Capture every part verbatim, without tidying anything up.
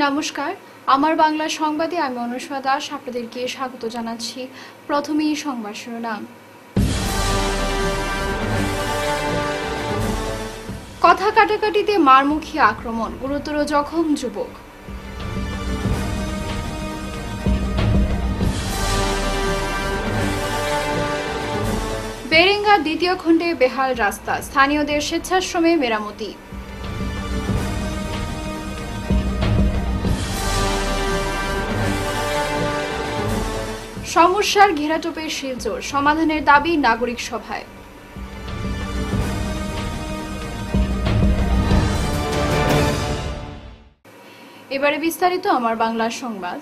নমস্কার, আমার বাংলা সংবাদে আমি অনুষ্কা দাস আপনাদেরকে স্বাগত জানাচ্ছি। প্রথমেই সংবাদ শিরোনাম। কথা কাটাকাটিতে মারমুখী আক্রমণ, গুরুতর জখম যুবক। বেরেঙ্গা দ্বিতীয় খণ্ডে বেহাল রাস্তা, স্থানীয়দের স্বেচ্ছাশ্রমে মেরামতি। সমস্যার ঘেরাটোপে শিলচর, সমাধানের দাবি নাগরিক সভায়। এবারে বিস্তারিত আমার বাংলা সংবাদ।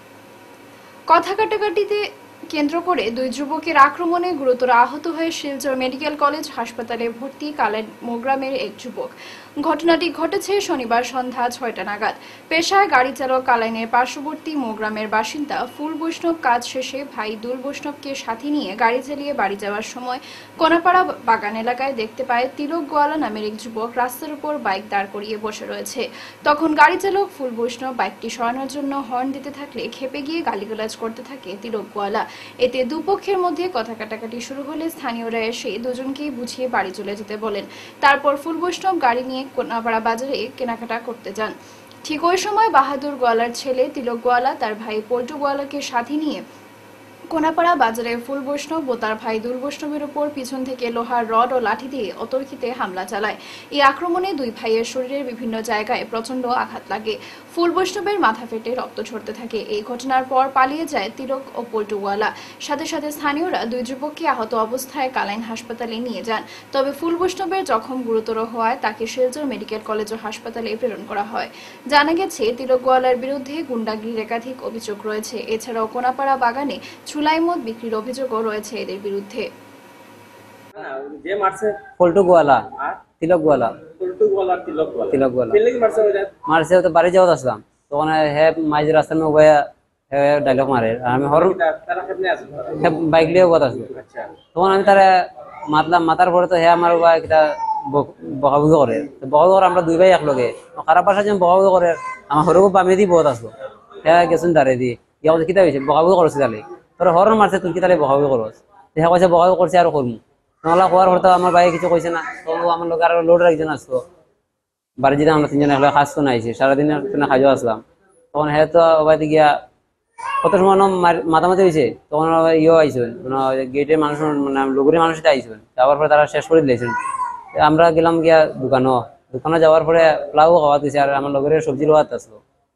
কথা কাটাকাটিতে কেন্দ্র করে দুই যুবকের আক্রমণে গুরুতর আহত হয়ে শিলচর মেডিকেল কলেজ হাসপাতালে ভর্তি কালাইন মোগ্রামের এক যুবক। ঘটনাটি ঘটেছে শনিবার সন্ধ্যা ছয়টা নাগাদ। পেশায় গাড়ি চালক কালাইনের পার্শ্ববর্তী মোগ্রামের বাসিন্দা ফুল বৈষ্ণব কাজ শেষে ভাই দুল বৈষ্ণবকে সাথে নিয়ে গাড়ি চালিয়ে বাড়ি যাওয়ার সময় কোনাপাড়া বাগান এলাকায় দেখতে পায় তিলক গোয়ালা নামের এক যুবক রাস্তার উপর বাইক দাঁড় করিয়ে বসে রয়েছে। তখন গাড়ি চালক ফুল বৈষ্ণব বাইকটি সরানোর জন্য হর্ন দিতে থাকলে খেপে গিয়ে গালিগালাজ করতে থাকে তিলক গোয়ালা। এতে দুপক্ষের মধ্যে কথা কাটাকাটি শুরু হলে স্থানীয়রা এসে দুজনকেই বুঝিয়ে বাড়ি চলে যেতে বলেন। তারপর ফুল বৈষ্ণব গাড়ি নিয়ে কোনাপাড়া বাজারে কেনাকাটা করতে যান। ঠিক ওই সময় বাহাদুর গোয়ালার ছেলে তিলক গোয়ালা তার ভাই পল্টু গোয়ালাকে সাথে নিয়ে কোনাপাড়া বাজারে ফুল বৈষ্ণব ও তার ভাই দুল বৈষ্ণবের উপর পিছন থেকে লোহার রড ও লাঠি দিয়ে অতর্কিতে হামলা চালায়। এই আক্রমণে দুই ভাইয়ের শরীরের বিভিন্ন জায়গায় প্রচন্ড আঘাত লাগে। ফুল বৈষ্ণবের মাথা ফেটে রক্ত ঝরতে থাকে। এই ঘটনার পর পালিয়ে যায় তিলক ও পল্টু গোয়ালা। সাথে সাথে স্থানীয়রা দুই যুবককে আহত অবস্থায় কালাইন হাসপাতালে নিয়ে যান। তবে ফুল বৈষ্ণবের জখম গুরুতর হওয়ায় তাকে শিলচর মেডিকেল কলেজ ও হাসপাতালে প্রেরণ করা হয়। জানা গেছে তিলক গোয়ালার বিরুদ্ধে গুন্ডাগিরির একাধিক অভিযোগ রয়েছে। এছাড়াও কোনাপাড়া বাগানে চুলাই মদ বিক্রির অভিযোগও রয়েছে এদের বিরুদ্ধে। যে মারছে পল্টু গোয়ালা তিলক গোয়ালা পল্টু গোয়ালা তিলক গোয়ালা তিলক গোয়ালা পেলে কি মারছে ওটা মারছে তো বাড়ি যাওয়া আসলাম তখন হে মাঝ রাস্তার মধ্যে গয়া হে ডায়লগ মারে আর আমি হরন তারা কেমনে আছে হে বাইক লিয়ে কথা আসলো। আচ্ছা তখন আমি তারা মাতলাম মাতার পরে তো হে আমার বা কিটা বকাবকি করে বকাবকি করে আমরা দুই ভাই একলগে খারাপ ভাষা যেন বকাবকি করে আমার হরকো বামে দি বহুত আসলো। হে গেছুন দাঁড়িয়ে দি ইয়া বলছে কিতা হয়েছে বকাবকি করছে তাহলে তোরা হরন মারছে তুই কি তাহলে বকাবকি করস হে কইছে বকাবকি করছে আর করমু নহলা খোয়ার হতো আমার ভাই কিছু কইছে না। তখন আমার লোক আর লোড একজন আসলো বাড়ি যেতে আমরা তিনজন একলা খাস তো নাইছি সারাদিনের খাজো আসলাম। তখন হে তো বাড়িতে গিয়া কত সময় মাতামাতি হয়েছে তখন ইয়ে আইসুন গেটের মানুষ মানে লোকের মানুষ আইসুন যাওয়ার পরে তারা শেষ করে দিয়েছেন। আমরা গেলাম গিয়া দোকানও দোকানে যাওয়ার পরে প্লাও খাওয়া দিয়েছে আর আমার লোকের সবজি লোয়াত আসলো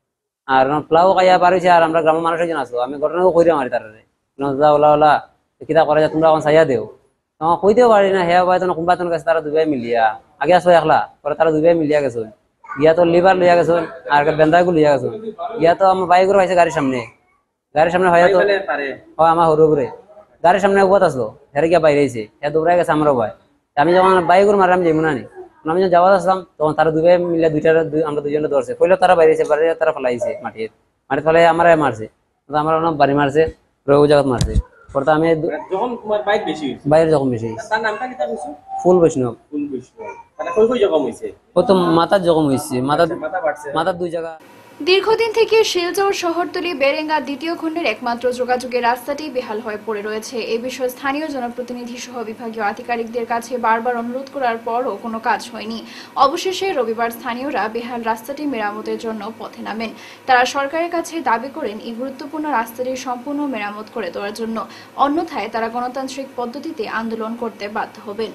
আর প্লাও খাইয়া পারিছে আর আমরা গ্রামের মানুষ একজন আসলো। আমি ঘটনাও কইরে মারি তারা ওলা ওলা কিতা করা যায় তোমরা এখন চাইয়া দেও তোমার কইতেও পারি না হে ভাই তোমার কোনবা তোমার কাছে তারা দুবাই মিলিয়া আগে আসলো একলা পরে তারা দুবাই মিলিয়া গেছেন গিয়া তো লিভার লইয়া গেছেন আর বেন্দাগুলো লইয়া গেছেন গিয়া তো আমার বাইকের পাইছে গাড়ির সামনে গাড়ির সামনে হয় তো হয় আমার হরু করে গাড়ির সামনে বহুত আসলো হেরে গিয়া বাইরে আইছে হে দৌড়াই গেছে আমারও ভাই। আমি যখন বাইকের মারে আমি যাইব না নি আমি যখন যাওয়া আসলাম তখন তারা দুবাই মিলিয়া দুইটা আমরা দুজনে ধরছে কইলে তারা বাইরেছে বাইরে তারা ফেলাইছে মাটির মাটি ফেলাই আমার মারছে আমার বাড়ি মারছে রঘু জায়গা মারছে পরে আমি যখন তোমার বাইক বেশি হইছে বাইরে যখন বেশি তার নামটা কিটা কইছো ফুল বৈষ্ণব ফুল বৈষ্ণব তারা কই কই জখম হইছে ও তো মাথার জখম হয়েছে মাথা মাথা বাড়ছে মাথার দুই জায়গা। দীর্ঘদিন থেকে শিলচর শহরতলি বেরেঙ্গা দ্বিতীয় খণ্ডের একমাত্র যোগাযোগের রাস্তাটি বেহাল হয়ে পড়ে রয়েছে। এ বিষয়ে স্থানীয় জনপ্রতিনিধি সহ বিভাগীয় আধিকারিকদের কাছে বারবার অনুরোধ করার পরও কোনো কাজ হয়নি। অবশেষে রবিবার স্থানীয়রা বেহাল রাস্তাটি মেরামতের জন্য পথে নামেন। তারা সরকারের কাছে দাবি করেন এই গুরুত্বপূর্ণ রাস্তাটি সম্পূর্ণ মেরামত করে দেওয়ার জন্য, অন্যথায় তারা গণতান্ত্রিক পদ্ধতিতে আন্দোলন করতে বাধ্য হবেন।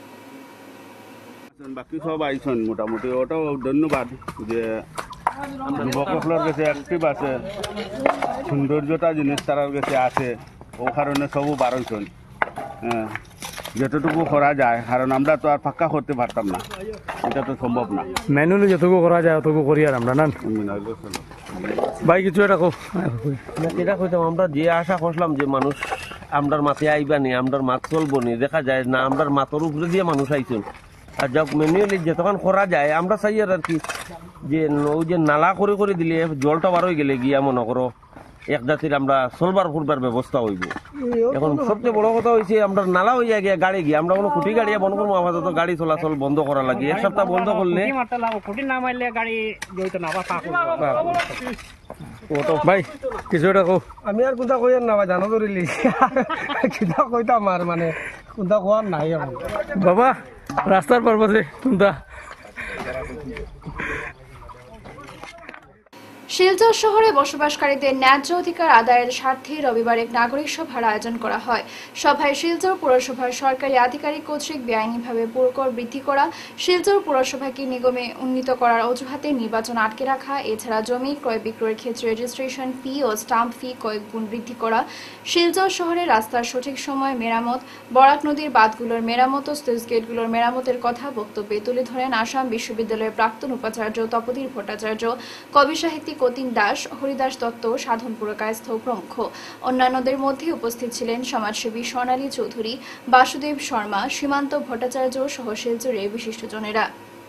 বাকি সব আইসন মোটামুটি ওটাও ধন্যবাদ যে যুবকসকলের কাছে অ্যাক্টিভ আছে সৌন্দর্যটা জিনিস তার কাছে আছে ও কারণে সবও বারোইছন হ্যাঁ যতটুকু করা যায় কারণ আমরা তো আর ফাঁকা করতে পারতাম না এটা তো সম্ভব না ম্যানুয়ালি যতটুকু করা যায় অতটুকু করি আর আমরা না ভাই কিছু এটা এটা কইতাম আমরা যে আশা করলাম যে মানুষ আমরার মাথায় আইবানি আমরার মাত চলবো নি দেখা যায় না আমরার মাথার উপরে দিয়ে মানুষ আইছেন আর যখন ম্যানুয়ালি যতক্ষণ করা যায় আমরা চাই আর কি যে ওই যে নালা করে করে দিলে জলটা বার হয়ে গেলে গিয়া মনে করো এক জাতির আমরা চলবার ফুরবার ব্যবস্থা হইব। এখন সবচেয়ে বড় কথা হয়েছে আমরা নালা হইয়া গিয়া গাড়ি গিয়ে আমরা কোনো খুঁটি গাড়ি বন্ধ করবো, আপাতত গাড়ি চলাচল বন্ধ করা লাগে। এক সপ্তাহ বন্ধ করলে ভাই কিছু এটা কো। আমি আর কোনটা কইয়ার না ভাই, জানো ধরিলি কিতা কইতাম আর মানে কোনটা কোয়ার নাই এখন। বাবা রাস্তার পারপাসে কোনটা শিলচর শহরে বসবাসকারীদের ন্যায্য অধিকার আদায়ের স্বার্থে রবিবার এক নাগরিক সভার আয়োজন করা হয়। সভায় শিলচর পৌরসভার সরকারি আধিকারিক কর্তৃক বেআইনিভাবে পুরকর বৃদ্ধি করা, শিলচর পৌরসভাকে নিগমে উন্নীত করার অজুহাতে নির্বাচন আটকে রাখা, এছাড়া জমি ক্রয় বিক্রয়ের ক্ষেত্রে রেজিস্ট্রেশন ফি ও স্টাম্প ফি কয়েক গুণ বৃদ্ধি করা, শিলচর শহরে রাস্তার সঠিক সময় মেরামত, বরাক নদীর বাঁধগুলোর মেরামত ও স্লুইস গেটগুলোর মেরামতের কথা বক্তব্যে তুলে ধরেন আসাম বিশ্ববিদ্যালয়ের প্রাক্তন উপাচার্য তপোধীর ভট্টাচার্য, কবি সাহিত্যিক অতীন দাস, হরিদাস দত্ত, সাধন পুরকায়স্থ প্রমুখ। অন্যান্যদের মধ্যে উপস্থিত ছিলেন সমাজসেবী স্বর্ণালী চৌধুরী, বাসুদেব শর্মা, সীমান্ত ভট্টাচার্য সহ শিলচরের বিশিষ্টজনেরা।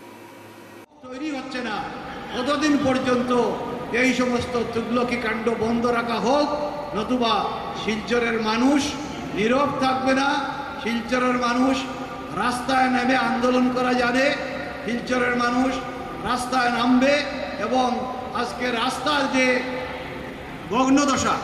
তৈরি হচ্ছে না, কতদিন পর্যন্ত এই সমস্ত তুগলকি কাণ্ড বন্ধ রাখা হোক, নতুবা শিলচরের মানুষ নীরব থাকবে না। শিলচরের মানুষ রাস্তায় নেমে আন্দোলন করা যাবে, শিলচরের মানুষ রাস্তায় নামবে এবং আজকে রাস্তার যে ভগ্নদশা,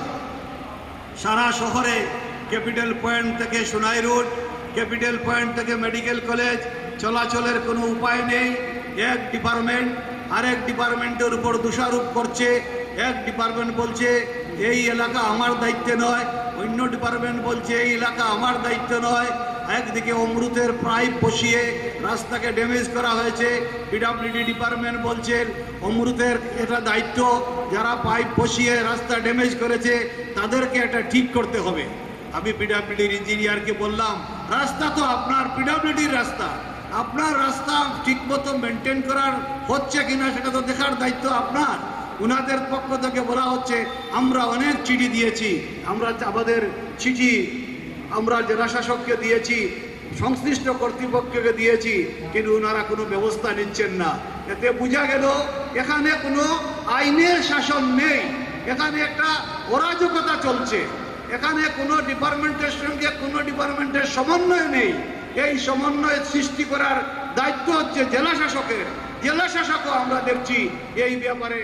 সারা শহরে ক্যাপিটাল পয়েন্ট থেকে সোনাই রোড, ক্যাপিটাল পয়েন্ট থেকে মেডিকেল কলেজ চলাচলের কোনো উপায় নেই। এক ডিপার্টমেন্ট আরেক ডিপার্টমেন্টের উপর দোষারোপ করছে। এক ডিপার্টমেন্ট বলছে এই এলাকা আমার দায়িত্বে নয়, অন্য ডিপার্টমেন্ট বলছে এই এলাকা আমার দায়িত্ব নয়। একদিকে অমৃতের পাইপ বসিয়ে রাস্তাকে ড্যামেজ করা হয়েছে, পিডব্লিউডি ডিপার্টমেন্ট বলছেন অমৃতের এটা দায়িত্ব, যারা পাইপ বসিয়ে রাস্তা ড্যামেজ করেছে তাদেরকে এটা ঠিক করতে হবে। আমি পিডব্লিউডির ইঞ্জিনিয়ারকে বললাম রাস্তা তো আপনার, পিডব্লিউডির রাস্তা, আপনার রাস্তা ঠিকমতো মেনটেন করার হচ্ছে কিনা সেটা তো দেখার দায়িত্ব আপনার। উনাদের পক্ষ থেকে বলা হচ্ছে আমরা অনেক চিঠি দিয়েছি, আমরা আমাদের চিঠি আমরা জেলা শাসককে দিয়েছি, সংশ্লিষ্ট কর্তৃপক্ষকে দিয়েছি, কিন্তু ওনারা কোনো ব্যবস্থা নিচ্ছেন না। এতে বোঝা গেল এখানে কোনো আইনের শাসন নেই, এখানে একটা অরাজকতা চলছে, এখানে কোনো ডিপার্টমেন্টের সঙ্গে কোনো ডিপার্টমেন্টের সমন্বয় নেই। এই সমন্বয় সৃষ্টি করার দায়িত্ব হচ্ছে জেলা শাসকের। জেলা শাসকও আমরা দেখছি এই ব্যাপারে।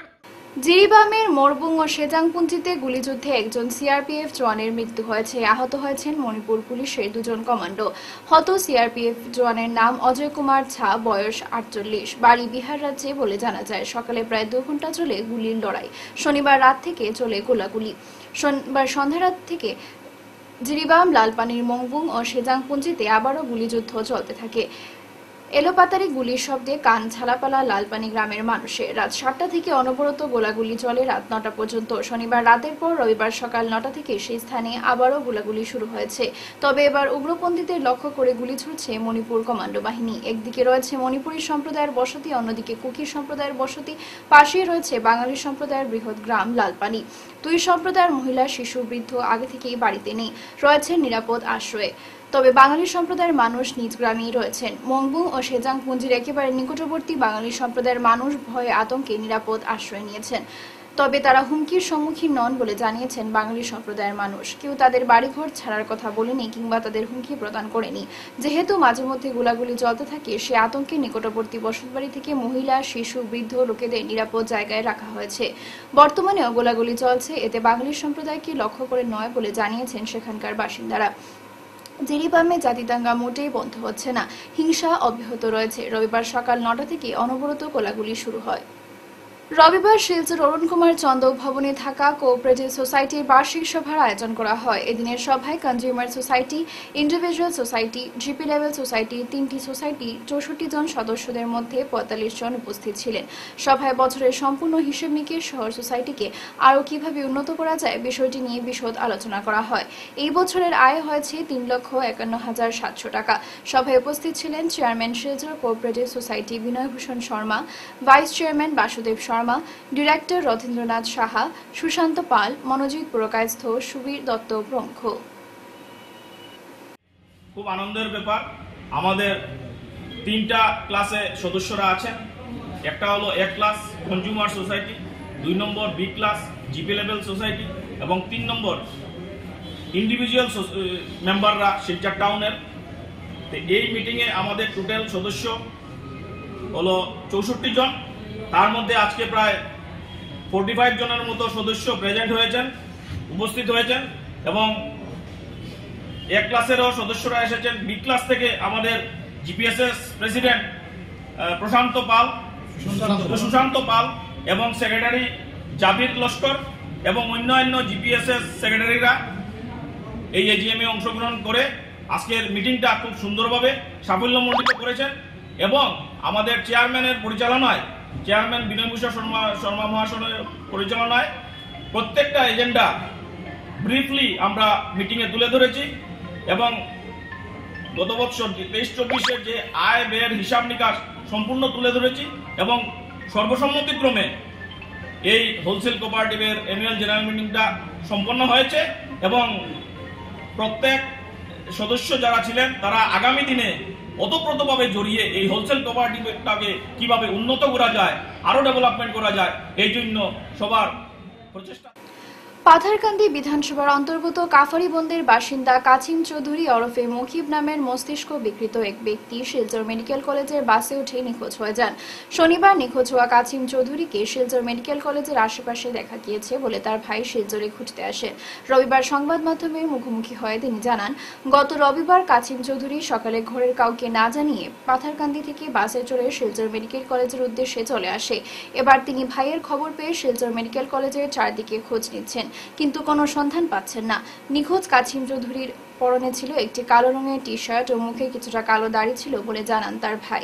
জিরিবামের মোরবুং ও সেজাংপুঞ্জিতে গুলিযুদ্ধে একজন সিআরপিএফ জওয়ানের মৃত্যু হয়েছে। আহত হয়েছেন মণিপুর পুলিশের দুজন কমান্ডো। হত সিআরপিএফ জওয়ানের নাম অজয় কুমার ঝা, বয়স আটচল্লিশ, বাড়ি বিহার রাজ্যে বলে জানা যায়। সকালে প্রায় দু ঘন্টা চলে গুলির লড়াই। শনিবার রাত থেকে চলে গোলাগুলি। শনিবার সন্ধ্যা রাত থেকে জিরিবাম, লালপানির মংবুং ও সেজাংপুঞ্জিতে আবারও গুলিযুদ্ধ চলতে থাকে। এলোপাতারি গুলির শব্দে কান ঝালাপালা লালপানি গ্রামের মানুষের। রাত সাতটা থেকে অনবরত গোলাগুলি চলে রাত নটা পর্যন্ত। শনিবার রাতের পর রবিবার সকাল নটা থেকে সেই স্থানে আবারও গোলাগুলি শুরু হয়েছে। তবে এবার উগ্রপন্থীদের লক্ষ্য করে গুলি ছুড়ছে মণিপুর কমান্ডো বাহিনী। একদিকে রয়েছে মণিপুরী সম্প্রদায়ের বসতি, অন্যদিকে কুকি সম্প্রদায়ের বসতি, পাশেই রয়েছে বাঙালি সম্প্রদায়ের বৃহৎ গ্রাম লালপানি। দুই সম্প্রদায়ের মহিলা, শিশু, বৃদ্ধ আগে থেকেই বাড়িতে নেই, রয়েছেন নিরাপদ আশ্রয়ে। তবে বাঙালি সম্প্রদায়ের মানুষ নিজ গ্রামেই রয়েছেন। মংবুং ও সেজাংপুঞ্জির একেবারে নিকটবর্তী বাঙালি সম্প্রদায়ের মানুষ ভয়ে আতঙ্কে নিরাপদ আশ্রয় নিয়েছেন। তবে তারা হুমকির সম্মুখীন নন বলে জানিয়েছেন বাঙালি সম্প্রদায়ের মানুষ। কেউ তাদের বাড়িঘর ছাড়ার কথা বলেনি কিংবা তাদের হুমকি প্রদান করেনি। যেহেতু মাঝে মধ্যে গোলাগুলি চলতে থাকে, সে আতঙ্কে নিকটবর্তী বসতবাড়ি থেকে মহিলা, শিশু, বৃদ্ধ লোকেদের নিরাপদ জায়গায় রাখা হয়েছে। বর্তমানেও গোলাগুলি চলছে, এতে বাঙালি সম্প্রদায়কে লক্ষ্য করে নয় বলে জানিয়েছেন সেখানকার বাসিন্দারা। জিরিবামে জাতিদাঙ্গা মোটেই বন্ধ হচ্ছে না, হিংসা অব্যাহত রয়েছে। রবিবার সকাল নটা থেকে অনবরত গোলাগুলি শুরু হয়। রবিবার শিলচর অরুণ কুমার চন্দ ভবনে থাকা কোঅপারেটিভ সোসাইটির বার্ষিক সভার আয়োজন করা হয়। এদিনের সভায় consumer society, individual society, GP level society, তিনটি সোসাইটি, চৌষট্টি জন সদস্যদের মধ্যে পঁয়তাল্লিশ জন উপস্থিত ছিলেন। সভায় বছরের সম্পূর্ণ হিসেব নিকেশ শহর সোসাইটিকে আরও কিভাবে উন্নত করা যায় বিষয়টি নিয়ে বিশদ আলোচনা করা হয়। এই বছরের আয় হয়েছে তিন লক্ষ একান্ন হাজার সাতশো টাকা। সভায় উপস্থিত ছিলেন chairman Silchar cooperative society Binoybhushan Sharma, vice chairman Basudeb Sharma, director Rathindranath Saha, Sushanta Pal, Monojit Purkayastha, Subir Dutta প্রমুখ। খুব আনন্দের ব্যাপার, আমাদের তিনটা ক্লাসে সদস্যরা আছেন। একটা হলো এ ক্লাস কনজিউমার সোসাইটি, দুই নম্বর B class GP level society এবং তিন নম্বর ইন্ডিভিজুয়াল মেম্বাররা শিলচর টাউনের। তো এই মিটিংয়ে আমাদের টোটাল সদস্য হলো চৌষট্টি জন, তার মধ্যে আজকে প্রায় ফোর্টি ফাইভ জনের মতো সদস্য প্রেজেন্ট হয়েছেন, উপস্থিত হয়েছেন এবং এ ক্লাসেরও সদস্যরা এসেছেন। বি ক্লাস থেকে আমাদের জিপিএসএস প্রেসিডেন্ট প্রশান্ত পাল সুশান্ত পাল এবং সেক্রেটারি জাবির লস্কর এবং অন্যান্য জিপিএসএস সেক্রেটারিরা এই এজিএম এ অংশগ্রহণ করে আজকের মিটিংটা খুব সুন্দরভাবে সাফল্যমণ্ডিত করেছেন এবং আমাদের চেয়ারম্যানের পরিচালনায়, চেয়ারম্যান বিনয়ভূষণ শর্মা শর্মা মহাশয়ের পরিচালনায় প্রত্যেকটা এজেন্ডা ব্রিফলি আমরা মিটিংয়ে তুলে ধরেছি এবং গত বছর তেইশ চব্বিশের যে আয় ব্যয়ের হিসাব নিকাশ সম্পূর্ণ তুলে ধরেছি এবং সর্বসম্মতিক্রমে এই হোলসেল কোঅপারেটিভের অ্যানুয়াল জেনারেল মিটিংটা সম্পন্ন হয়েছে এবং প্রত্যেক সদস্য যারা ছিলেন তারা আগামী দিনে ওতপ্রোতভাবে জড়িয়ে এই হোলসেল কোঅপারেটিভটাকে কিভাবে উন্নত করা যায়, আরো ডেভেলপমেন্ট করা যায়, এই জন্য সবার প্রচেষ্টা। পাথারকান্দি বিধানসভার অন্তর্গত কাফারিবন্দের বাসিন্দা কাছিম চৌধুরী ওরফে মুকিব নামের মস্তিষ্ক বিকৃত এক ব্যক্তি শিলচর মেডিকেল কলেজের বাসে উঠে নিখোঁজ হয়ে যান। শনিবার নিখোঁজ হওয়া কাছিম চৌধুরীকে শিলচর মেডিকেল কলেজের আশেপাশে দেখা গিয়েছে বলে তার ভাই শিলচরে খুঁজতে আসেন। রবিবার সংবাদ মাধ্যমের মুখোমুখি হয়ে তিনি জানান, গত রবিবার কাছিম চৌধুরী সকালে ঘরের কাউকে না জানিয়ে পাথারকান্দি থেকে বাসে চড়ে শিলচর মেডিকেল কলেজের উদ্দেশ্যে চলে আসে। এবার তিনি ভাইয়ের খবর পেয়ে শিলচর মেডিকেল কলেজের চারদিকে খোঁজ নিচ্ছেন, কিন্তু কোনো সন্ধান পাচ্ছেন না। নিখোঁজ কাছিম চৌধুরীর পরনে ছিল একটি কালো রঙের টি শার্ট ও মুখে কিছুটা কালো দাড়ি ছিল বলে জানান তার ভাই।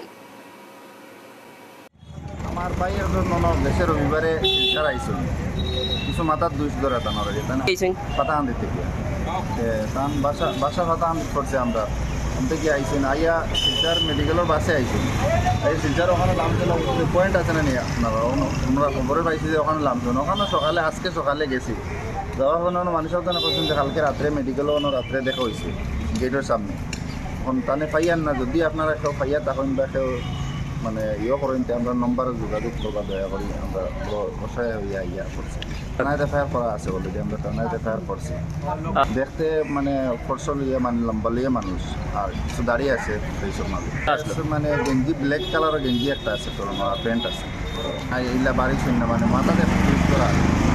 আমার ভাই দেশের রবিবারে শিলচর আইসুন, কিছু মাথার দুষ ধরে তানোর পাতাহান্দি থেকে তান বাসা বাসা পাতাহান্দি করছে। আমরা থেকে আইসুন আইয়া শিলচর মেডিকেলের বাসে আইসুন। এই শিলচর ওখানে নামছিল পয়েন্ট আছে না নিয়ে আপনারা আমরা খবরে পাইছি যে ওখানে নামছেন। ওখানে সকালে আজকে সকালে গেছি, যাওয়ার কারণে মানুষের তো করছেন যে কালকে রাত্রে মেডিকেলও রাত্রে দেখা হয়েছে গেটের সামনে। এখন তানে পাইয়ান না, যদি আপনারা কেউ পাইয়া তখন বা কেউ মানে ইয়ে করেন আমরা নম্বরে যোগাযোগ করবা দয়া করি। আমরা বসায় হইয়া ইয়া করছি, থানায় এফআইআর করা আছে বলে যে আমরা থানায় এফআইআর করছি। দেখতে মানে ফর্সল ইয়ে মানে লম্বা লিয়ে মানুষ আর কিছু দাঁড়িয়ে আছে এইসব মানুষ, মানে গেঞ্জি ব্ল্যাক কালারের গেঞ্জি একটা আছে, তোর প্যান্ট আছে আর এইলা বাড়ি শুন না মানে মাথাতে ইউজ করা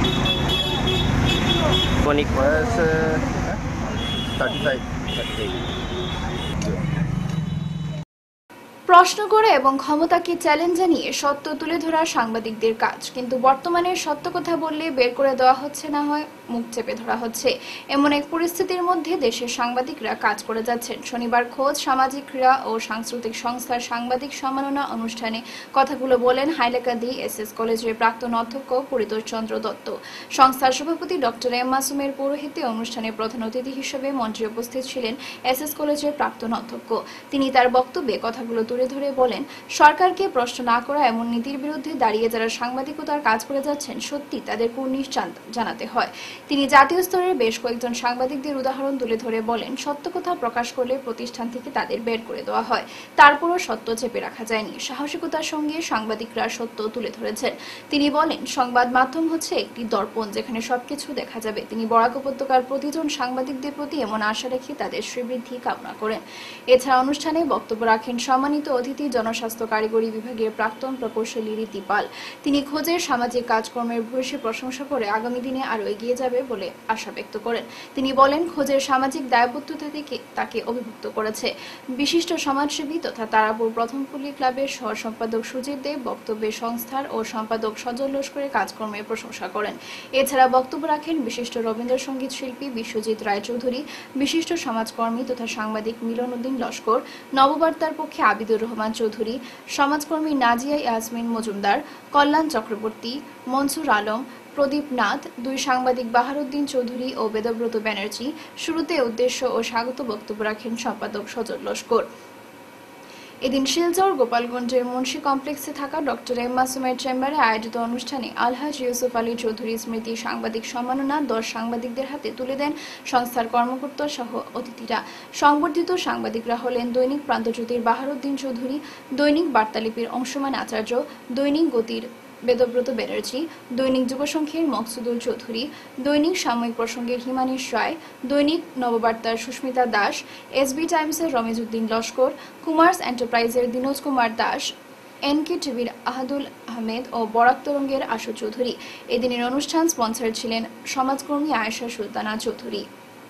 বয়স থার্টি ফাইভ থার্টি প্রশ্ন করে এবং ক্ষমতাকে চ্যালেঞ্জ জানিয়ে সত্য তুলে ধরা সাংবাদিকদের কাজ, কিন্তু বর্তমানে সত্য কথা বললে বের করে দেওয়া হচ্ছে, না হয় মুখ চেপে ধরা হচ্ছে। এমন এক পরিস্থিতির মধ্যে দেশের সাংবাদিকরা কাজ করে যাচ্ছেন। শনিবার খোঁজ সামাজিক ক্রীড়া ও সাংস্কৃতিক সংস্থার সাংবাদিক সম্মাননা অনুষ্ঠানে কথাগুলো বলেন হাইলাকান্দি এসএস কলেজের প্রাক্তন অধ্যক্ষ পরিতোষ চন্দ্র দত্ত। সংস্থার সভাপতি ডক্টর এম মাসুমের পৌরোহিত্যে অনুষ্ঠানে প্রধান অতিথি হিসেবে মঞ্চে উপস্থিত ছিলেন এসএস কলেজের প্রাক্তন অধ্যক্ষ। তিনি তার বক্তব্যে কথাগুলো তুলে ধরে বলেন, সরকারকে প্রশ্ন না করা এমন নীতির বিরুদ্ধে দাঁড়িয়ে যারা সাংবাদিকতার কাজ করে যাচ্ছেন সত্যি তাদের কুর্নিশ জানাতে হয়। তিনি জাতীয় স্তরের বেশ কয়েকজন সাংবাদিকদের উদাহরণ তুলে ধরে বলেন, সত্য কথা প্রকাশ করলে প্রতিষ্ঠান থেকে তাদের বের করে দেওয়া হয়, তারপরও সত্য চেপে রাখা যায়নি। সাহসিকতার সঙ্গে সাংবাদিকরা সত্য তুলে ধরেছেন। তিনি বলেন, সংবাদ মাধ্যম হচ্ছে একটি দর্পণ, যেখানে সবকিছু দেখা যাবে। তিনি বরাক উপত্যকার প্রতিজন সাংবাদিকদের প্রতি এমন আশা রেখে তাদের শ্রীবৃদ্ধি কামনা করেন। এছাড়া অনুষ্ঠানে বক্তব্য রাখেন সম্মানিত অতিথি জনস্বাস্থ্য কারিগরি বিভাগের প্রাক্তন প্রকৌশলী রীতি পাল। তিনি খোঁজের সামাজিক কাজকর্মের ভূয়সী প্রশংসা করে আগামী দিনে আরো এগিয়ে যাবে বলে আশা ব্যক্ত করেন। তিনি বলেন, খোঁজের সামাজিক দায়বদ্ধতা থেকে তাকে অভিভুক্ত করেছে। বিশিষ্ট সমাজসেবী তথা তারাপুর প্রথমপল্লী ক্লাবের সহ সম্পাদক সুজিত দেব বক্তব্যে সংস্থার ও সম্পাদক সজল লস্করের কাজকর্মের প্রশংসা করেন। এছাড়া বক্তব্য রাখেন বিশিষ্ট রবীন্দ্রসঙ্গীত শিল্পী বিশ্বজিৎ রায়চৌধুরী, বিশিষ্ট সমাজকর্মী তথা সাংবাদিক মিলন উদ্দিন লস্কর, নববার্তার পক্ষে আবিদুর রহমান চৌধুরী, সমাজকর্মী নাজিয়া ইয়াসমিন মজুমদার, কল্যাণ চক্রবর্তী, মনসুর আলম, প্রদীপ নাথ, দুই সাংবাদিক বাহারুদ্দিন চৌধুরী ও বেদব্রত ব্যানার্জি। শুরুতে উদ্দেশ্য ও স্বাগত বক্তব্য রাখেন সম্পাদক সজল লস্কর। এদিন শিলচর গোপালগঞ্জের মুন্সি কমপ্লেক্সে থাকা ডক্টর এম মাসুমের চেম্বারে আয়োজিত অনুষ্ঠানে আলহাজ ইউসুফ আলী চৌধুরী স্মৃতি সাংবাদিক সম্মাননা দশ সাংবাদিকদের হাতে তুলে দেন সংস্থার কর্মকর্তা সহ অতিথিরা। সংবর্ধিত সাংবাদিকরা হলেন দৈনিক প্রান্তজ্যোতির বাহারুদ্দিন চৌধুরী, দৈনিক বার্তালিপির অংশমান আচার্য, দৈনিক গতির বেদব্রত ব্যানার্জি, দৈনিক যুবসংঘের মকসুদুল চৌধুরী, দৈনিক সাময়িক প্রসঙ্গের হিমানীশ রায়, দৈনিক নববার্তার সুস্মিতা দাস, এসবি টাইমসের রমেজউদ্দিন লস্কর, কুমার্স এন্টারপ্রাইজের দিনোজ কুমার দাস, এনকে টিভির আহাদুল আহমেদ ও বরাক তরঙ্গের আশু চৌধুরী। এদিনের অনুষ্ঠান স্পন্সর ছিলেন সমাজকর্মী আয়েশা সুলতানা চৌধুরী।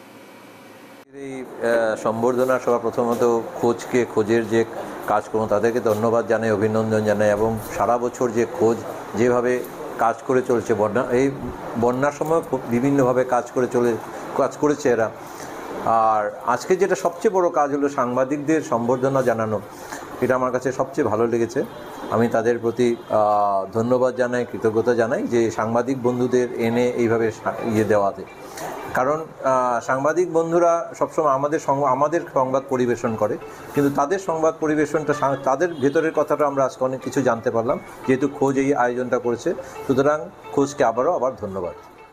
এই সম্বর্ধনা সভা প্রথমত খোঁজকে খোঁজের যে কাজকর্ম তাদেরকে ধন্যবাদ জানাই, অভিনন্দন জানাই এবং সারা বছর যে খোঁজ যেভাবে কাজ করে চলছে, বন্যা এই বন্যার সময় খুব বিভিন্নভাবে কাজ করে চলে কাজ করেছে এরা। আর আজকে যেটা সবচেয়ে বড় কাজ হলো সাংবাদিকদের সম্বর্ধনা জানানো, এটা আমার কাছে সবচেয়ে ভালো লেগেছে। আমি তাদের প্রতি ধন্যবাদ জানাই, কৃতজ্ঞতা জানাই যে সাংবাদিক বন্ধুদের এনে এইভাবে ইয়ে দেওয়াতে। কারণ সাংবাদিক বন্ধুরা সবসময় আমাদের আমাদের সংবাদ পরিবেশন করে, কিন্তু তাদের সংবাদ পরিবেশনটা তাদের ভেতরের কথাটা আমরা আজকে অনেক কিছু জানতে পারলাম, যেহেতু খোঁজ এই আয়োজনটা করেছে। সুতরাং খোঁজকে আবারও আবার ধন্যবাদ।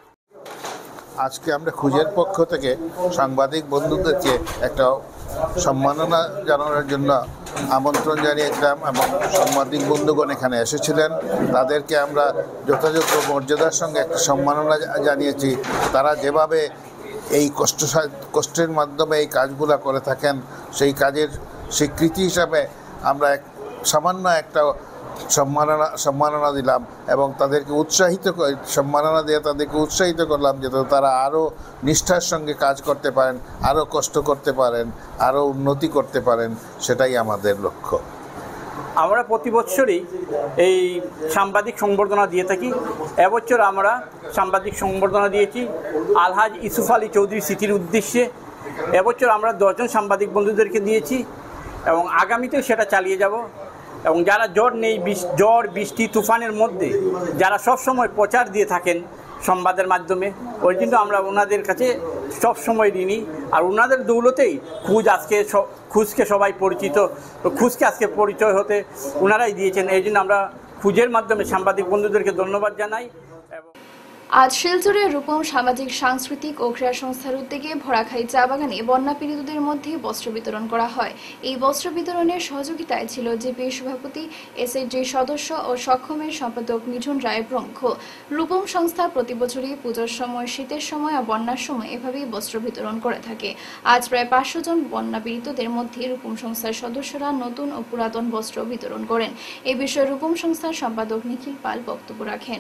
আজকে আমরা খোঁজের পক্ষ থেকে সাংবাদিক বন্ধুদেরকে একটা সম্মাননা জানানোর জন্য আমন্ত্রণ জানিয়েছিলাম এবং সাংবাদিক বন্ধুগণ এখানে এসেছিলেন। তাদেরকে আমরা যথাযথ মর্যাদার সঙ্গে একটা সম্মাননা জানিয়েছি। তারা যেভাবে এই কষ্ট কষ্টের মাধ্যমে এই কাজগুলো করে থাকেন, সেই কাজের স্বীকৃতি হিসাবে আমরা এক সামান্য একটা সম্মাননা সম্মাননা দিলাম এবং তাদেরকে উৎসাহিত সম্মাননা দিয়ে তাদেরকে উৎসাহিত করলাম যাতে তারা আরও নিষ্ঠার সঙ্গে কাজ করতে পারেন, আরও কষ্ট করতে পারেন, আরও উন্নতি করতে পারেন। সেটাই আমাদের লক্ষ্য। আমরা প্রতি বছরই এই সাংবাদিক সংবর্ধনা দিয়ে থাকি। এবছর আমরা সাংবাদিক সংবর্ধনা দিয়েছি আলহাজ ইউসুফ আলী চৌধুরী স্মৃতির উদ্দেশ্যে। এবছর আমরা দশজন সাংবাদিক বন্ধুদেরকে দিয়েছি এবং আগামীতেও সেটা চালিয়ে যাব। এবং যারা জ্বর নেই, ঝড় বৃষ্টি তুফানের মধ্যে যারা সব সময় প্রচার দিয়ে থাকেন সংবাদের মাধ্যমে, ওই জন্য আমরা ওনাদের কাছে সব সময় ঋণী। আর ওনাদের দৌলতেই খুঁজ আজকে খুঁজকে সবাই পরিচিত, খুঁজকে আজকে পরিচয় হতে ওনারাই দিয়েছেন। এই জন্য আমরা খুঁজের মাধ্যমে সাংবাদিক বন্ধুদেরকে ধন্যবাদ জানাই। আজ শিলচরে রূপম সামাজিক সাংস্কৃতিক ও ক্রীড়া সংস্থার উদ্যোগে ভরাখাই চা বাগানে বন্যা পীড়িতদের মধ্যে বস্ত্র বিতরণ করা হয়। এই বস্ত্র বিতরণের সহযোগিতায় ছিল জেপি সভাপতি, এসএইচজি সদস্য ও সক্ষমের সম্পাদক মিঠুন রায় প্রমুখ। রূপম সংস্থা প্রতি বছরই পুজোর সময়, শীতের সময় ও বন্যার সময় এভাবেই বস্ত্র বিতরণ করে থাকে। আজ প্রায় পাঁচশো জন বন্যা পীড়িতদের মধ্যে রূপম সংস্থার সদস্যরা নতুন ও পুরাতন বস্ত্র বিতরণ করেন। এ বিষয়ে রূপম সংস্থার সম্পাদক নিখিল পাল বক্তব্য রাখেন।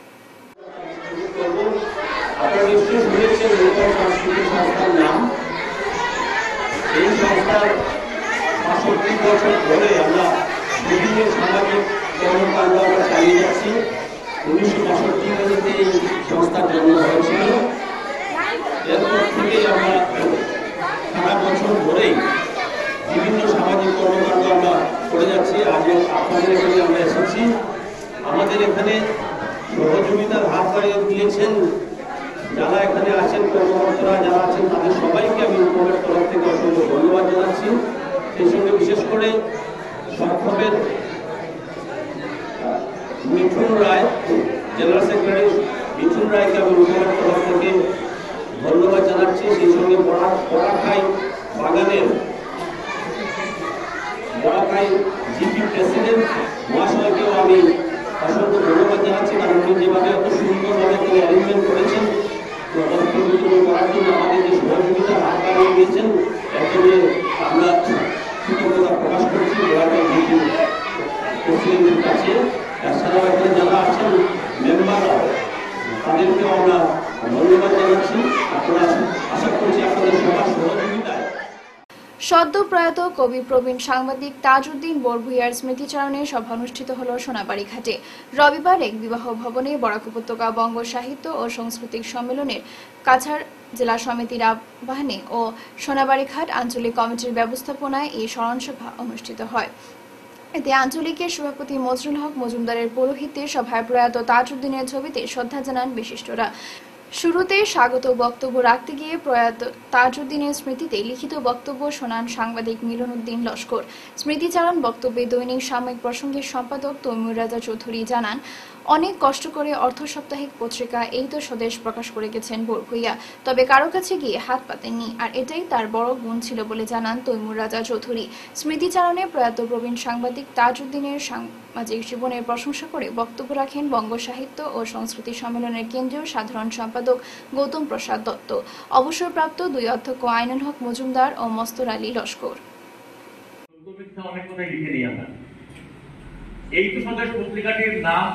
আপনারা নিশ্চয়ই শুনেছেন রূপম সাংস্কৃতিক সংস্থার নাম। এই সংস্থার বাষট্টি বছর ধরে আমরা বিভিন্ন সামাজিক কর্মকাণ্ড আমরা চালিয়ে যাচ্ছি। উনিশশো বাষট্টি সালে এই সংস্থার জন্ম হয়েছিল। এরপর থেকেই আমরা সারা বছর ধরেই বিভিন্ন সামাজিক কর্মকাণ্ড আমরা করে যাচ্ছি। আজ আপনাদের এখানে আমরা এসেছি। আমাদের এখানে সহযোগিতার হাত বাড়িয়ে দিয়েছেন যারা এখানে আছেন, কর্মকর্তারা যারা আছেন, তাদের সবাইকে আমি রূপমের তরফ থেকে অসংখ্য ধন্যবাদ জানাচ্ছি। সেই সঙ্গে বিশেষ করে সক্ষমের মিঠুন রায়, জেনারেল সেক্রেটারি মিঠুন রায়কে আমি রূপমের তরফ থেকে ধন্যবাদ জানাচ্ছি। সেই সঙ্গে বরাখাই বাগানের বরাখাই জিপি প্রেসিডেন্ট মহাশয়কেও আমি অসংখ্য ধন্যবাদ জানাচ্ছি, কারণ উনি যেভাবে এত সুন্দরভাবে তিনি অ্যারেঞ্জমেন্ট করেছেন করার জন্য আমাদের যে সহযোগিতা হাত বাড়িয়ে দিয়েছেন, এখানে আমরা কৃতজ্ঞতা প্রকাশ করছি প্রেসিডেন্টের কাছে। এছাড়াও এখানে যারা আছেন মেম্বাররা, তাদেরকেও আমরা ধন্যবাদ জানাচ্ছি। আপনারা আশা করছি আপনাদের সবার সহযোগিতায়। সদ্য প্রয়াত কবি প্রবীণ সাংবাদিক তাজউদ্দিন বরভূয়ার স্মৃতিচারণে সভা অনুষ্ঠিত হল সোনাবাড়ি ঘাটে। রবিবার এক বিবাহ ভবনে বরাক উপত্যকা বঙ্গ সাহিত্য ও সাংস্কৃতিক সম্মেলনের কাছাড় জেলা সমিতির আহ্বানে ও সোনাবাড়ি ঘাট আঞ্চলিক কমিটির ব্যবস্থাপনায় এই স্মরণসভা অনুষ্ঠিত হয়। এতে আঞ্চলিকের সভাপতি মজরুল হক মজুমদারের পৌরোহিত্যে সভায় প্রয়াত তাজউদ্দিনের ছবিতে শ্রদ্ধা জানান বিশিষ্টরা। শুরুতে স্বাগত বক্তব্য রাখতে গিয়ে প্রয়াত তাজউদ্দিনের স্মৃতিতে লিখিত বক্তব্য শোনান সাংবাদিক মিলন উদ্দিন লস্কর। স্মৃতিচারণ বক্তব্যে দৈনিক সাময়িক প্রসঙ্গের সম্পাদক তৈমুর রাজা চৌধুরী জানান, অনেক কষ্ট করে অর্থ সাপ্তাহিক পত্রিকা এই তো স্বদেশ প্রকাশ করে গেছেন বরভূঁইয়া, তবে কারো কাছে গিয়ে হাত পাতেননি, আর এটাই তার বড় গুণ ছিল বলে জানান তৈমুর রাজা চৌধুরী। স্মৃতিচারণে প্রয়াত প্রবীণ সাংবাদিক তাজউদ্দিনের সামাজিক জীবনের প্রশংসা করে বক্তব্য রাখেন বঙ্গ সাহিত্য ও সংস্কৃতি সম্মেলনের কেন্দ্রীয় সাধারণ সম্পাদক গৌতম প্রসাদ দত্ত, অবসরপ্রাপ্ত দুই অধ্যক্ষ আইনুল হক মজুমদার ও মস্তর আলী লস্কর। অনেক কথাই লিখে নিই আমরা। এই তো স্বদেশ পত্রিকাটির নাম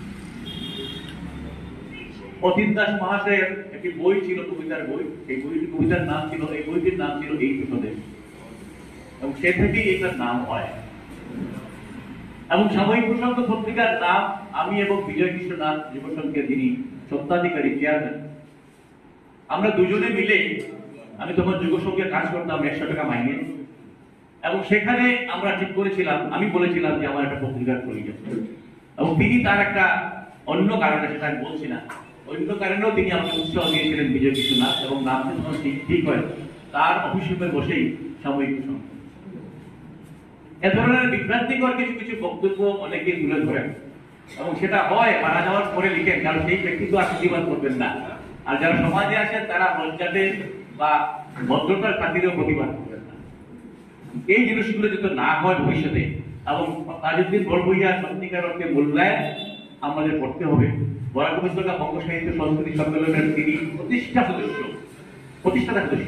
অতীন দাস মহাশয়ের একটি বই ছিল, কবিতার বই। এই বইটি কবিতার নাম ছিল, এই বইটির নাম ছিল এই তো স্বদেশ, এবং সে থেকেই এটার নাম হয়। এবং সাময়িক প্রসঙ্গ পত্রিকার নাম আমি এবং বিজয় কৃষ্ণ নাথ যুবসংঘের যিনি সত্ত্বাধিকারী চেয়ারম্যান, আমরা দুজনে মিলে, আমি তখন যুবসংঘে কাজ করতাম একশো টাকা মাইনে, এবং সেখানে আমরা ঠিক করেছিলাম, আমি বলেছিলাম যে আমার একটা পত্রিকার প্রয়োজন, এবং তিনি তার একটা অন্য কারণে, সেটা আমি বলছি না, অন্য কারণেও তিনি আমাকে উৎসাহ দিয়েছিলেন বিজয় কৃষ্ণ নাথ, এবং নামটা যখন ঠিক ঠিক হয় তার অফিস রুমে বসেই সাময়িক প্রসঙ্গ। এ ধরনের বিভ্রান্তিকর কিছু কিছু বক্তব্য অনেকে তুলে ধরেন, এবং সেটা হয় মারা যাওয়ার পরে লিখেন, কারণ সেই ব্যক্তি তো আর প্রতিবাদ করবেন না, আর যারা সমাজে আছেন তারা লজ্জাতে বা ভদ্রতার খাতিরেও প্রতিবাদ করবেন না। এই জিনিসগুলো যাতে না হয় ভবিষ্যতে, এবং তাজউদ্দিন বরভূঁইয়া সত্যিকার অর্থে মূল্যায়ন আমাদের করতে হবে। বরাক উপত্যকা বঙ্গ সাহিত্য সংস্কৃতি সম্মেলনের তিনি প্রতিষ্ঠা সদস্য, প্রতিষ্ঠাতা সদস্য,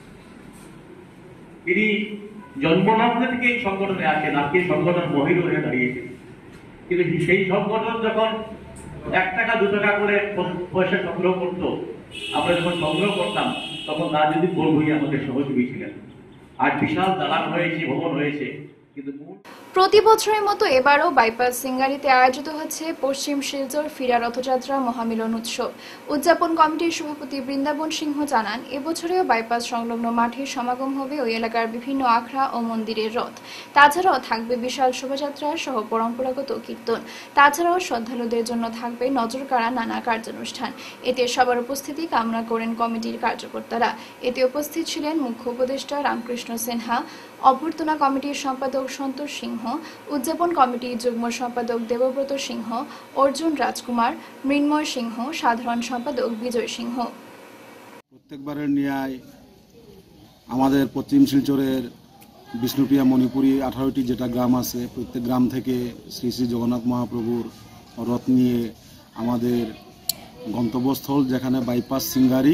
তিনি জন্মলগ্ন থেকে এই সংগঠনে আছেন, আজকে সংগঠন মহিলা হয়ে দাঁড়িয়েছে। কিন্তু সেই সংগঠন যখন এক টাকা দু টাকা করে পয়সা সংগ্রহ করতো, আমরা যখন সংগ্রহ করতাম তখন তাজউদ্দিন বরভূঁইয়া আমাদের সহযোগী ছিলেন। আজ বিশাল দালান হয়েছে, ভবন হয়েছে, কিন্তু প্রতি বছরের মতো এবারও বাইপাস সিঙ্গারিতে আয়োজিত হচ্ছে পশ্চিম শিলচর ফিরা রথযাত্রা মহামিলন উৎসব। উদযাপন কমিটির সভাপতি বৃন্দাবন সিংহ জানান, এবছরেও বাইপাস সংলগ্ন মাঠে সমাগম হবে ওই এলাকার বিভিন্ন আখড়া ও মন্দিরের রথ। তাছাড়াও থাকবে বিশাল শোভাযাত্রা সহ পরম্পরাগত কীর্তন। তাছাড়াও শ্রদ্ধালুদের জন্য থাকবে নজরকাড়া নানা কার্যানুষ্ঠান। এতে সবার উপস্থিতি কামনা করেন কমিটির কার্যকর্তারা। এতে উপস্থিত ছিলেন মুখ্য উপদেষ্টা রামকৃষ্ণ সিনহা, অভ্যর্থনা কমিটির সম্পাদক সন্তোষ সিংহ, উদযাপন কমিটির যুগ্ম সম্পাদক দেবব্রত সিংহ, অর্জুন রাজকুমার, মৃন্ময় সিংহ, সাধারণ সম্পাদক বিজয় সিংহ। প্রত্যেকবারের ন্যায় আমাদের পশ্চিম শিলচরের বিষ্ণুপ্রিয়া মণিপুরী আঠারোটি যেটা গ্রাম আছে, প্রত্যেক গ্রাম থেকে শ্রী শ্রী জগন্নাথ মহাপ্রভুর রথ নিয়ে আমাদের গন্তব্যস্থল যেখানে বাইপাস সিঙ্গারি,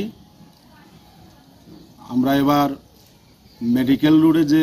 আমরা এবার মেডিকেল রোডে যে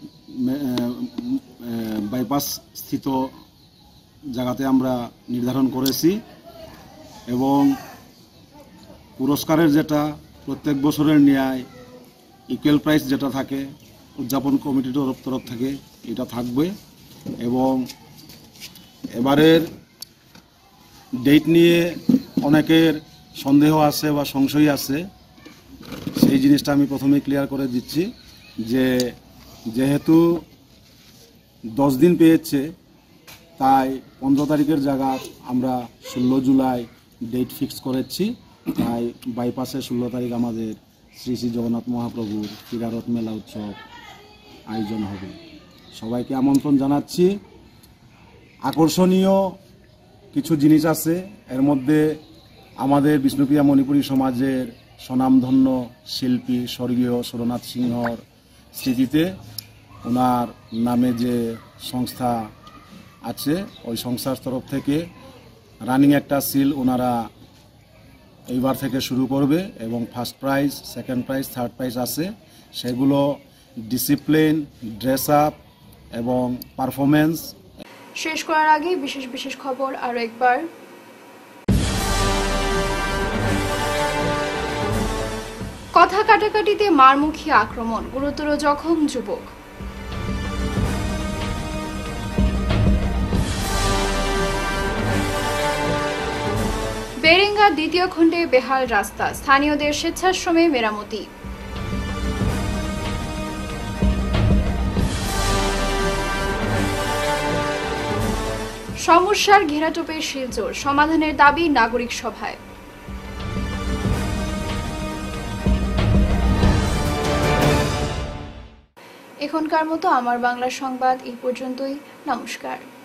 বাইপাস স্থিত জায়গাতে আমরা নির্ধারণ করেছি, এবং পুরস্কারের যেটা প্রত্যেক বছরের ন্যায় ইকুয়াল প্রাইস যেটা থাকে উদযাপন কমিটির তরফ থেকে এটা থাকবে। এবং এবারের ডেট নিয়ে অনেকের সন্দেহ আছে বা সংশয় আছে, সেই জিনিসটা আমি প্রথমে ক্লিয়ার করে দিচ্ছি যে যেহেতু দশ দিন পেয়েছে, তাই পনেরো তারিখের জায়গা আমরা ষোলো জুলাই ডেট ফিক্স করেছি। তাই বাইপাসে ষোলো তারিখ আমাদের শ্রী শ্রী জগন্নাথ মহাপ্রভুর ফিরারথ মেলা উৎসব আয়োজন হবে। সবাইকে আমন্ত্রণ জানাচ্ছি। আকর্ষণীয় কিছু জিনিস আছে, এর মধ্যে আমাদের বিষ্ণুপ্রিয়া মণিপুরী সমাজের স্বনামধন্য শিল্পী স্বর্গীয় সুরনাথ সিংহর স্মৃতিতে ওনার নামে যে সংস্থা আছে, ওই সংস্থার তরফ থেকে রানিং একটা সিল ওনারা এইবার থেকে শুরু করবে, এবং first prize, second prize, third prize আছে। সেগুলো ডিসিপ্লিন, ড্রেস আপ এবং পারফরমেন্স। শেষ করার আগে বিশেষ বিশেষ খবর আরও একবার। কথা কাটাকাটিতে মারমুখী আক্রমণ, গুরুতর জখম যুবক। বেরেঙ্গা দ্বিতীয় খণ্ডে বেহাল রাস্তা, স্থানীয়দের স্বেচ্ছাশ্রমে মেরামতি। সমস্যার ঘেরাটোপে শিলচর, সমাধানের দাবি নাগরিক সভায়। এখনকার মতো আমার বাংলা সংবাদ এই পর্যন্তই। নমস্কার।